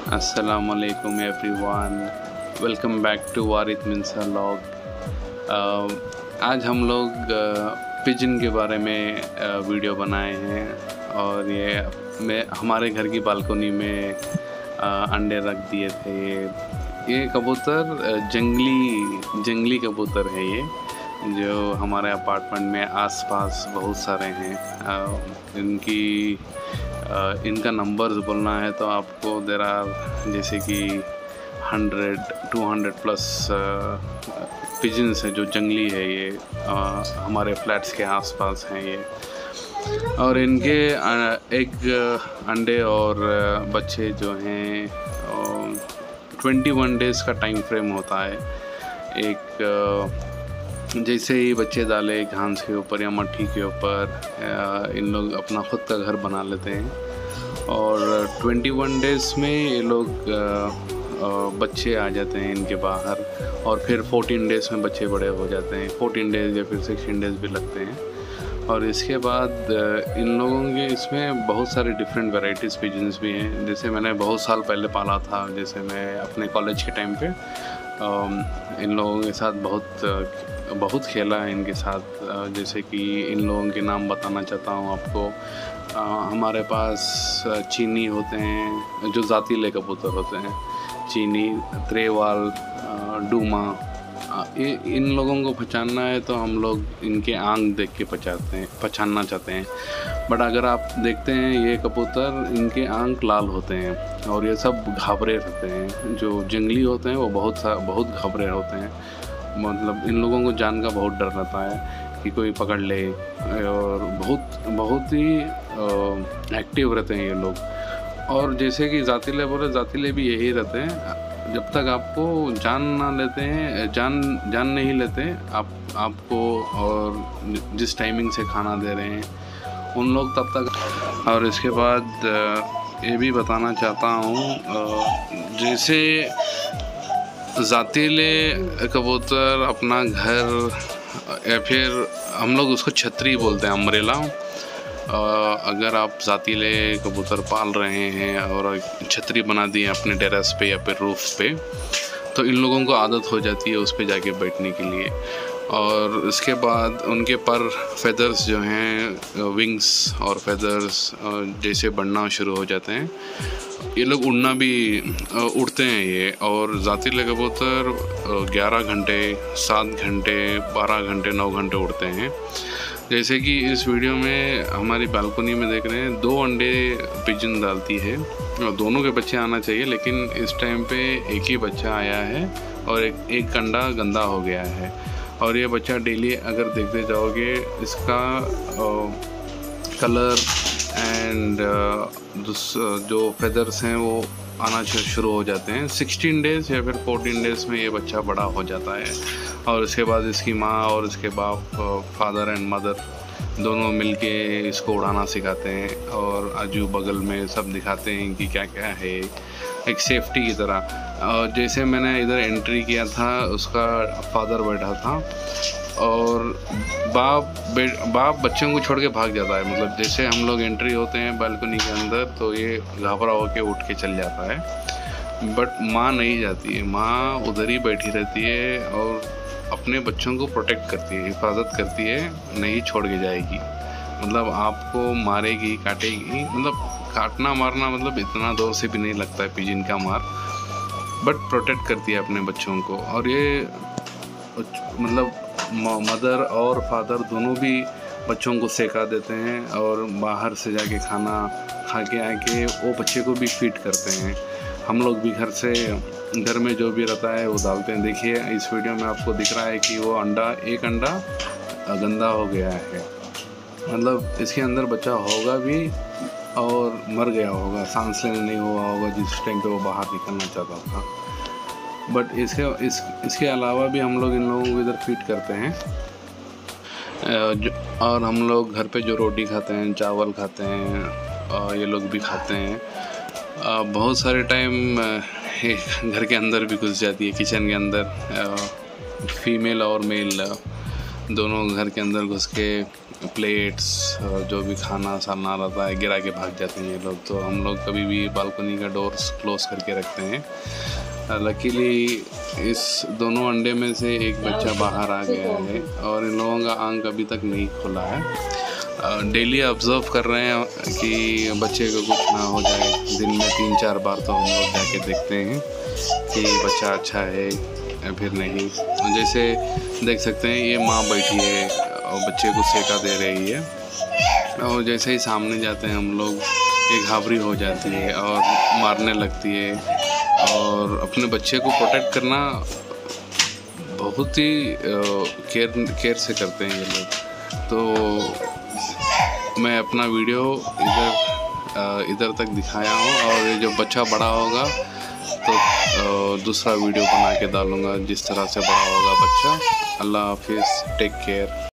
अस्सलामुअलैकुम everyone, welcome back to Warid Minsa vlog. आज हम लोग पिजन के बारे में वीडियो बनाए हैं और ये हमारे घर की बालकनी में अंडे रख दिए थे। ये कबूतर जंगली कबूतर है ये, जो हमारे अपार्टमेंट में आसपास बहुत सारे हैं। इनका नंबर्स बोलना है तो आपको देर आर जैसे कि 100-200 प्लस पिजन्स है जो जंगली है। ये हमारे फ्लैट्स के आसपास हैं ये, और इनके एग अंडे और बच्चे जो हैं 21 डेज़ का टाइम फ्रेम होता है। जैसे ही बच्चे डाले घास के ऊपर या मट्टी के ऊपर, इन लोग अपना ख़ुद का घर बना लेते हैं और 21 डेज़ में ये लोग बच्चे आ जाते हैं इनके बाहर, और फिर 14 डेज़ में बच्चे बड़े हो जाते हैं। 14 डेज़ या फिर 16 डेज़ भी लगते हैं। और इसके बाद इन लोगों के इसमें बहुत सारे डिफरेंट वैराइटीज़ पिजन्स भी हैं। जैसे मैंने बहुत साल पहले पाला था, जैसे मैं अपने कॉलेज के टाइम पे इन लोगों के साथ बहुत खेला है इनके साथ। जैसे कि इन लोगों के नाम बताना चाहता हूँ आपको। हमारे पास चीनी होते हैं जो जातीले कबूतर होते हैं, चीनी, त्रेवाल, डूमा। इन लोगों को पहचानना है तो हम लोग इनके आंख देख के पहचानना चाहते हैं। बट अगर आप देखते हैं ये कबूतर, इनके आंख लाल होते हैं और ये सब घाबरे रहते हैं। जो जंगली होते हैं वो बहुत घाबरे होते हैं। मतलब इन लोगों को जान का बहुत डर रहता है कि कोई पकड़ ले, और बहुत ही एक्टिव रहते हैं ये लोग। और जैसे कि जातीले भी यही रहते हैं, जब तक आपको जान नहीं लेते आपको, और जिस टाइमिंग से खाना दे रहे हैं उन लोग तब तक। और इसके बाद ये भी बताना चाहता हूँ, जैसे जातीले कबूतर अपना घर, या फिर हम लोग उसको छतरी बोलते हैं, अम्ब्रेला। अगर आप जातीले कबूतर पाल रहे हैं और छतरी बना दी है अपने टेरेस पे या फिर रूफ पे, तो इन लोगों को आदत हो जाती है उस पे जाके बैठने के लिए। और इसके बाद उनके पर फेदर्स जो हैं, विंग्स और फेदर्स जैसे बढ़ना शुरू हो जाते हैं। ये लोग उड़ते हैं ये। और जातीले कबूतर 11 घंटे, 7 घंटे, 12 घंटे, 9 घंटे उड़ते हैं। जैसे कि इस वीडियो में हमारी बालकनी में देख रहे हैं, 2 अंडे पिजन डालती है और दोनों के बच्चे आना चाहिए, लेकिन इस टाइम पे एक ही बच्चा आया है और एक अंडा गंदा हो गया है। और ये बच्चा डेली अगर देखते जाओगे, इसका कलर एंड जो फेदर्स हैं वो आना शुरू हो जाते हैं। 16 डेज़ या फिर 14 डेज़ में ये बच्चा बड़ा हो जाता है। और उसके बाद इसकी माँ और इसके बाप, फादर एंड मदर, दोनों मिलके इसको उड़ाना सिखाते हैं और आजू बगल में सब दिखाते हैं कि क्या क्या है, एक सेफ्टी की तरह। और जैसे मैंने इधर एंट्री किया था, उसका फादर बैठा था और बाप बच्चों को छोड़ के भाग जाता है। मतलब जैसे हम लोग एंट्री होते हैं बालकनी के अंदर, तो ये घबरा होके उठ के चल जाता है। बट माँ नहीं जाती है, माँ उधर ही बैठी रहती है और अपने बच्चों को प्रोटेक्ट करती है, हिफाजत करती है, नहीं छोड़ के जाएगी। मतलब आपको मारेगी, काटेगी। मतलब काटना मारना मतलब इतना जोर से भी नहीं लगता है पिजन का मार, बट प्रोटेक्ट करती है अपने बच्चों को। और ये मतलब मदर और फादर दोनों भी बच्चों को सेका देते हैं और बाहर से जाके खाना खा के आके वो बच्चे को भी फीड करते हैं। हम लोग भी घर में जो भी रहता है वो डालते हैं। देखिए इस वीडियो में आपको दिख रहा है कि वो एक अंडा गंदा हो गया है। मतलब इसके अंदर बच्चा होगा भी और मर गया होगा, सांस लेने नहीं हुआ होगा जिस टाइम पे वो बाहर निकलना चाहता था। बट इसके अलावा भी हम लोग इन लोगों को इधर फीड करते हैं। और हम लोग घर पे जो रोटी खाते हैं, चावल खाते हैं, ये लोग भी खाते हैं। बहुत सारे टाइम घर के अंदर भी घुस जाती है, किचन के अंदर। फीमेल और मेल दोनों घर के अंदर घुस के प्लेट्स, जो भी खाना साना रहता है गिरा के भाग जाते हैं ये लोग। तो हम लोग कभी भी बालकनी का डोर्स क्लोज करके रखते हैं। लकीली इस दोनों अंडे में से एक बच्चा बाहर आ गया है और इन लोगों का आंख अभी तक नहीं खुला है। डेली ऑब्ज़र्व कर रहे हैं कि बच्चे को कुछ ना हो जाए। दिन में 3-4 बार तो हम लोग जाके देखते हैं कि बच्चा अच्छा है या फिर नहीं। जैसे देख सकते हैं ये माँ बैठी है और बच्चे को सेका दे रही है, और जैसे ही सामने जाते हैं हम लोग ये घाबरी हो जाती है और मारने लगती है। और अपने बच्चे को प्रोटेक्ट करना बहुत ही केयर से करते हैं ये लोग। तो मैं अपना वीडियो इधर तक दिखाया हूँ, और ये जब बच्चा बड़ा होगा तो दूसरा वीडियो बना के डालूँगा जिस तरह से बड़ा होगा बच्चा। अल्लाह हाफिज़, टेक केयर।